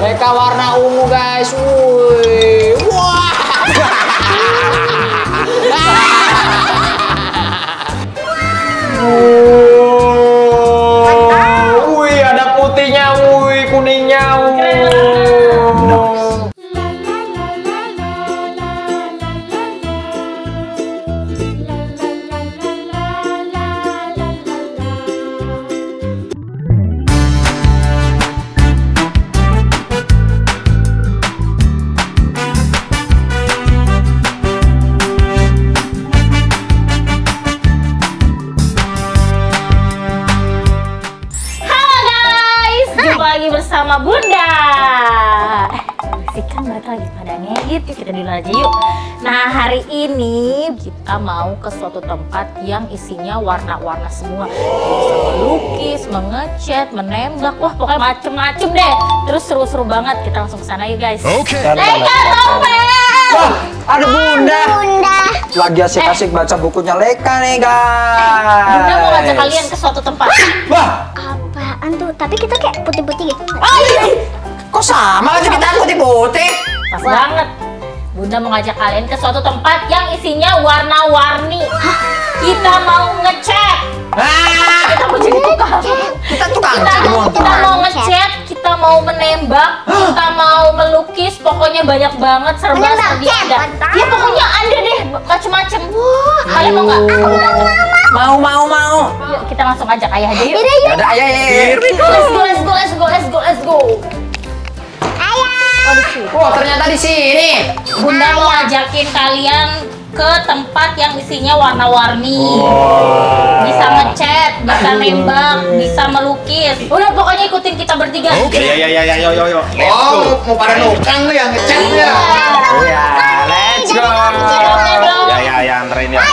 Leka warna ungu guys. Wih. Wah. Wih, ada putihnya, wih, kuningnya. Lagi bersama Bunda. Kan mereka lagi pada ngedit, kita dulu aja yuk. Nah, hari ini kita mau ke suatu tempat yang isinya warna-warna semua. Bisa melukis, mengecat, menembak, wah pokoknya macem-macem deh. Terus seru-seru banget, kita langsung ke sana yuk guys. Oke. Leka Topeng! Wah, ada Bunda. Bunda. Lagi asik-asik baca bukunya Leka nih guys. Bunda mau ngajak kalian ke suatu tempat. Wah, Apaan tuh? Tapi kita kayak putih-putih gitu. Oh iya. kok sama aja kita putih-putih? Pas banget. Bunda mau ngajak kalian ke suatu tempat yang isinya warna-warni. Kita mau ngecat. Kita mau jadi tukang. Kita tukang cat doang. Kita mau ngecat, kita mau menembak, kita mau melukis, pokoknya banyak banget serba-serbi ada. Ya pokoknya ada deh macem-macem. Wah, kalian mau nggak? Mau. Yuk kita langsung ajak ayah aja yuk. Ada ayah ya. Let's go. Oh, di sini. Wah, ternyata di sini. Bunda mau ngajakin kalian ke tempat yang isinya warna-warni. Bisa ngecat, bisa nembak, bisa melukis. Udah pokoknya ikutin kita bertiga. Oke. Ya, yo. Oh, mau pada nukang nih yang ngecat ya. Ya, let's go. Ya, anterin ya.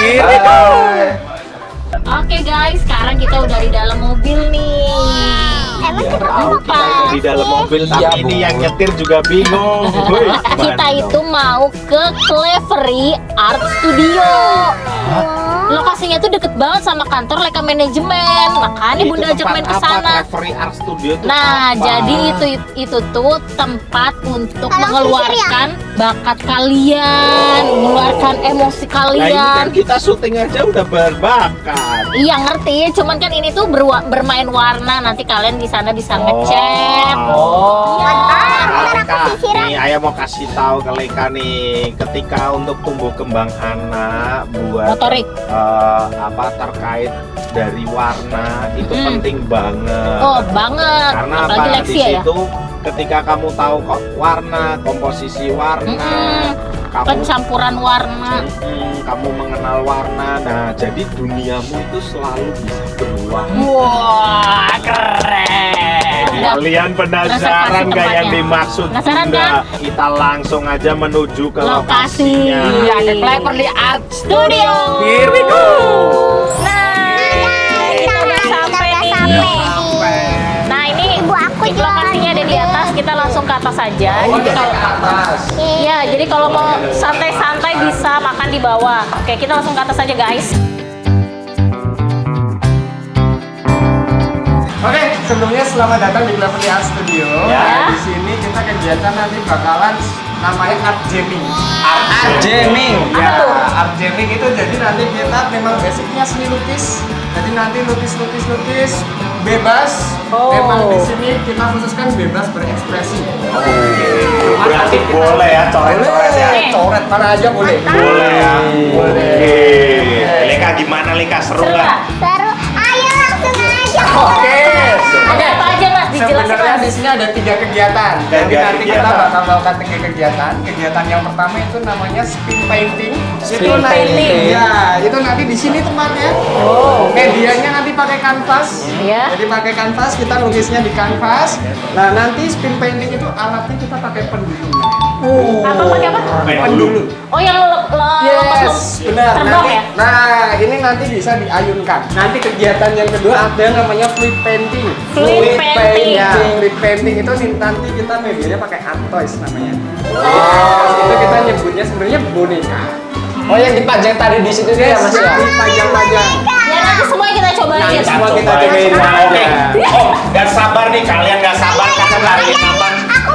Oke guys, sekarang kita udah di dalam mobil nih. Emang kita Apa? Di dalam mobil, tapi Iya, ini Bu. yang nyetir juga bingung. Woi, Kita mana? itu mau ke Clevery Art Studio. Lokasinya tuh deket banget sama kantor Leka Manajemen. Makanya Itu Bunda ajak tempat main ke apa? sana. Clevery Art Studio itu Nah, apa? jadi itu tuh tempat untuk Kalau mengeluarkan bakat kalian, mengeluarkan emosi Nah, ini kalian. kan kita syuting aja udah berbakat. Iya ngerti, cuman kan ini tuh bermain warna. Nanti kalian di sana bisa ngecat. Oh. Nah, Ntar aku sisiran. nih, Ayah mau kasih tahu ke Leka nih, ketika untuk tumbuh kembang anak buat Motorik. apa terkait dari warna itu penting banget. Oh banget. Karena Apalagi apa? Di Lexi ya. situ ketika kamu tahu kok warna, komposisi warna, kamu Pencampuran warna. kamu mengenal warna. Nah, jadi duniamu itu selalu bisa berwarna. Wah keren. Kalian penasaran Reservasi gak yang tempatnya. dimaksud? Penasaran Bunda? kan? Kita langsung aja menuju ke Lokasi. lokasinya. Iya, Ada Clevery Art Studio. Here we go. Nah, kita udah sampai nih. Nah ini Ibu aku lokasinya ada di atas. Kita langsung ke atas saja. Jadi kalau iya, jadi kalau mau santai-santai bisa makan di bawah. Oke, kita langsung ke atas aja guys. Oke, sebelumnya selamat datang di Clevery Art Studio. Ya. Di sini kita kegiatan nanti bakalan namanya art jamming. Art jamming. Ya, Apa tuh? art jamming itu jadi nanti kita memang basicnya seni lukis. Jadi nanti lukis bebas. Oh. Memang di sini kita khususkan bebas berekspresi. Berarti boleh ya coret-coret ya. Boleh, coret mana aja boleh. Boleh ya. Boleh. Oke. Leka gimana Leka, seru Seru nggak? nggak? Seru. Ayo langsung aja. Oke. Ada apa aja mas? Dijelasin Sebenarnya di mas. sini ada 3 kegiatan. Jadi Tiga nanti kita kegiatan. bakal melakukan 3 kegiatan. Kegiatan yang pertama itu namanya spin painting. Spin painting. Ya, itu nanti di sini tempatnya. Oh. Medianya nanti pakai kanvas. Iya. Jadi pakai kanvas, kita lukisnya di kanvas. Nah, nanti spin painting itu alatnya kita pakai pendulum. Apa pakai apa? Pendulum. Oh yang Yes, benar. terbang Nanti, ya? nah, ini nanti bisa diayunkan. Nanti kegiatan yang kedua ada namanya fluid painting. Fluid painting. Ya, fluid painting itu nanti kita medianya pakai art toys namanya. Itu kita nyebutnya sebenarnya boneka. Oh, yang dipajang tadi di situ ya Mas ya. Dipajang-pajang. Ya nanti semuanya kita cobain. Nanti semua kita cobain. cobain. Oke. Oh, gak sabar nih, kalian gak sabar kan lari apa? Aku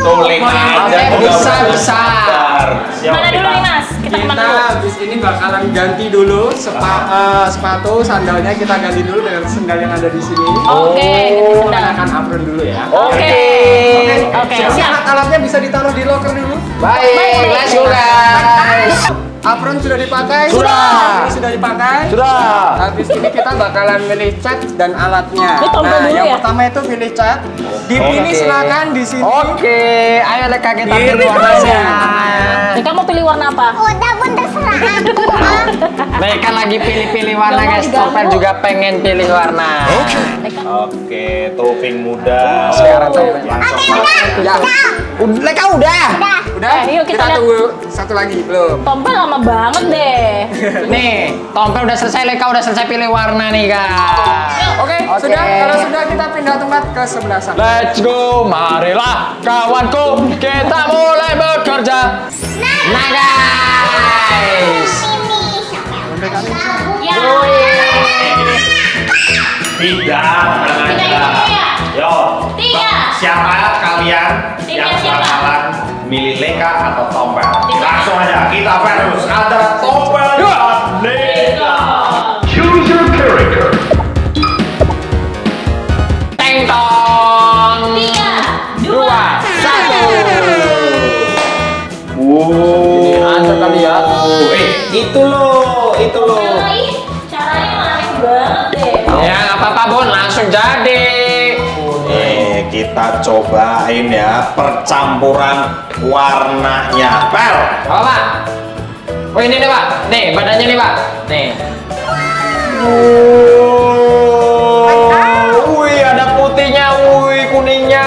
Tuling aja bisa. Mana dulu nih Mas? Kita kemana dulu? Habis ini bakalan ganti dulu sepatu sandalnya kita ganti dulu dengan sandal yang ada di sini. Oke, ganti sandal. Menggunakan apron dulu ya. Oke. Oke, siap. Alat-alatnya bisa ditaruh di locker dulu. Baik, let's go guys. Apron sudah dipakai? Ini sudah dipakai? Sudah. Habis ini kita bakalan milih cat dan alatnya. Ini tombol dulu yang ya? pertama itu pilih cat. Dipilih silakan di sini. Oke, ayo Leka kita Pilih pilih warnanya. Leka mau pilih warna apa? Udah pun terserah aku. Leka lagi pilih-pilih warna Nggak mau guys. diganggu. Topel juga pengen pilih warna. Leka. Oke, Taufik muda. Sekarang Topel. Langsung masuk. Ya. Leka udah. Udah? Yuk kita lihat. tunggu satu lagi belum. Tompel lama banget deh. Nih, Topel udah selesai, Leka udah selesai pilih warna nih guys. Oke, sudah. Kalau sudah kita pindah tempat ke sebelah sana. Let's go, marilah kawanku, kita mulai bekerja. Nah guys. Ya. Tidak, Tiga itu ya. Yo, 3. siapa kalian Timnya yang siapa? bakalan milih Leka atau Tompel? Timnya. Langsung aja kita versus antara Tompel dan Leka. Choose your character. Teng tong. 3, 2, 1. Ada kali ya. Itu loh. Caranya aneh banget deh. Ya nggak apa-apa Bun, langsung jadi. Nih, kita cobain ya percampuran warnanya. Pel. Apa Pak? Oh ini nih Pak, nih badannya nih Pak, nih. Wih ada putihnya, wih kuningnya,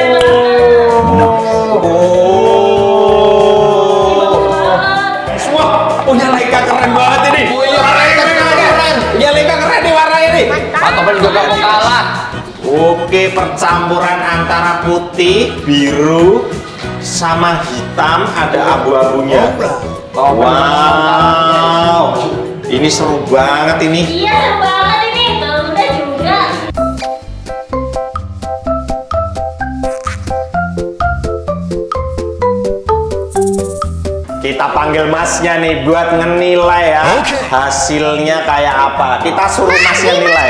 Wah, punya Leka keren banget ini. Punya Leka keren. Punya Leka keren nih warnanya nih. Pak Topel juga gak mau kalah. Oke, percampuran antara putih, biru, sama hitam, ada abu-abunya. Wow, ini seru banget ini. Iya seru banget ini. Udah juga. Kita panggil masnya nih buat ngenilai ya hasilnya kayak apa. Kita suruh masnya nilai.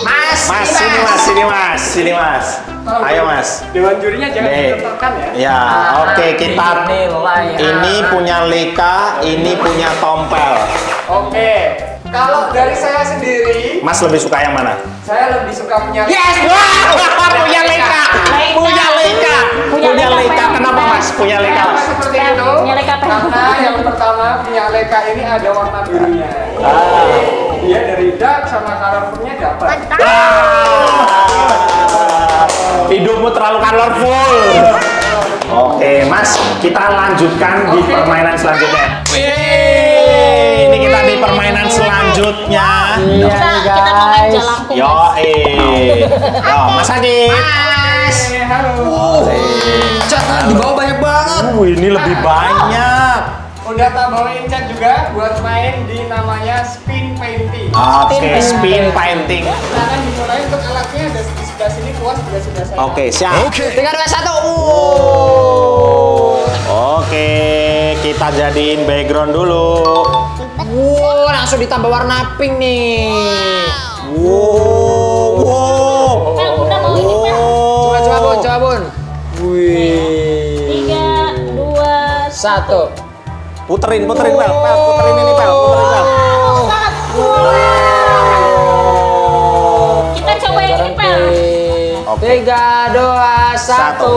Sini mas. Ayo mas. Dewan jurinya jangan Nih. ditekan ya. Ya, oke kita nilai. ini punya Leka, ini punya Tompel. Oke. Kalau dari saya sendiri, Mas lebih suka yang mana? saya lebih suka punya Yes, wow, punya Leka, punya Leka, punya Leka. Kenapa mas? Punya Leka Kenapa mas? seperti itu? Punya Leka apa? Karena yang pertama punya Leka ini ada warna birunya. Dia dari dark sama colorful-nya dapat. Hidupmu terlalu colorful. Oke, Mas, kita lanjutkan di permainan selanjutnya. Ini kita di permainan selanjutnya. Kita mau main jalangkung. Yo, Mas Adit. Halo. Cat di bawah banyak banget. Ini lebih banyak. Udah tak bawain cat juga buat main di namanya spin painting. Oke, spin painting. Silakan dimulai untuk alatnya ada di sebelah sini, kuas sebelah sebelah saya. Oke, siap. 3, 2, 1. Oke, kita jadiin background dulu. Wow, langsung ditambah warna pink nih. Wow. Pel, Bunda mau ini Pel. Coba Bun. Wih. 3, 2, 1. Puterin, Pel. Puterin ini, Pel. Puterin, Pel. Kita coba yang ini Pel. Oke. 3, 2, 1.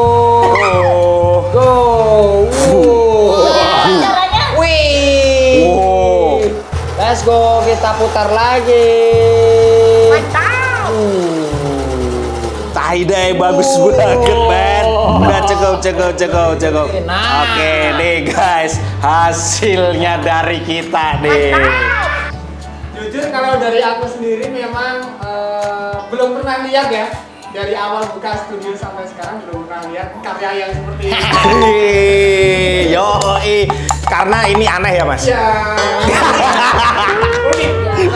Go. Go. Caranya Wih. Wow. Let's go, kita putar lagi. Tie-dye bagus banget, Ben. Udah cukup. Nah. Oke, nih guys, hasilnya dari kita nih. Jujur kalau dari aku sendiri memang belum pernah lihat ya. Dari awal buka studio sampai sekarang belum pernah lihat karya yang seperti ini. Yoi, karena ini aneh ya, Mas. Ya. Unik.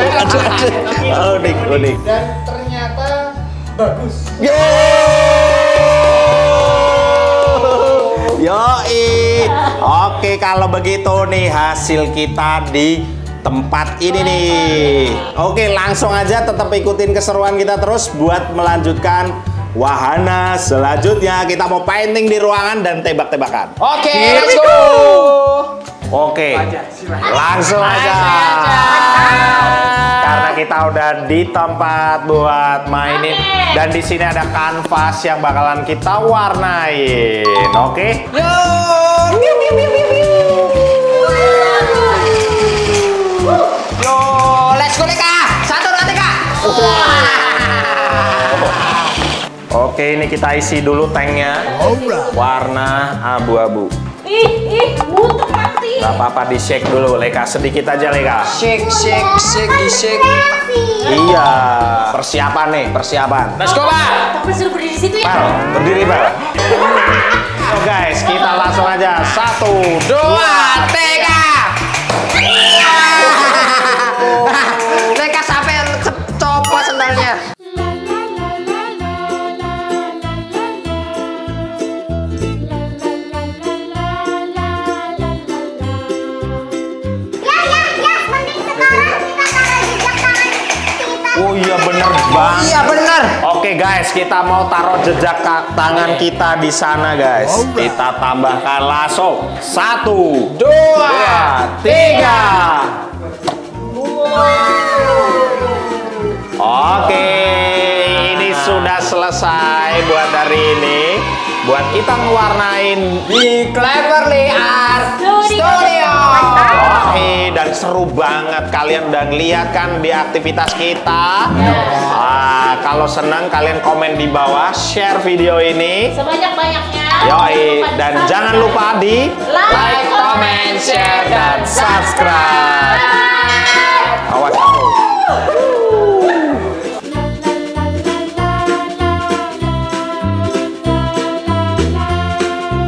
Unik. Dan ternyata bagus. Yoi. Oke, kalau begitu nih hasil kita di tempat ini nih. Oke, langsung aja tetap ikutin keseruan kita terus buat melanjutkan wahana selanjutnya. Kita mau painting di ruangan dan tebak-tebakan. Oke, let's go. Oke, langsung aja. Karena kita udah di tempat buat mainin dan di sini ada kanvas yang bakalan kita warnain. Oke. Yo, let's go Leka. 1, 2, 3. Oke, ini kita isi dulu tanknya. Warna abu-abu. Ih, butuh mati. Gak apa-apa, di shake dulu Leka, sedikit aja Leka. Shake, di shake. Iya, persiapan nih, persiapan. Let's go, Pak. Tapi suruh berdiri di situ ya. Pal, berdiri Pal. So guys, kita langsung aja. 1, 2, 3. Leka sampai copot sendalnya. Oh iya bener banget. Iya bener. Oke guys, kita mau taruh jejak tangan kita di sana guys. Kita tambahkan langsung. 1, 2, 3. Oke, ini sudah selesai buat hari ini. Buat kita ngewarnain Di Cleverly Art Studio. Oke, dan seru banget. Kalian udah ngeliat kan di aktivitas kita. Kalau senang kalian komen di bawah, share video ini. Sebanyak-banyaknya. Yoi, dan jangan lupa di like, comment, share, dan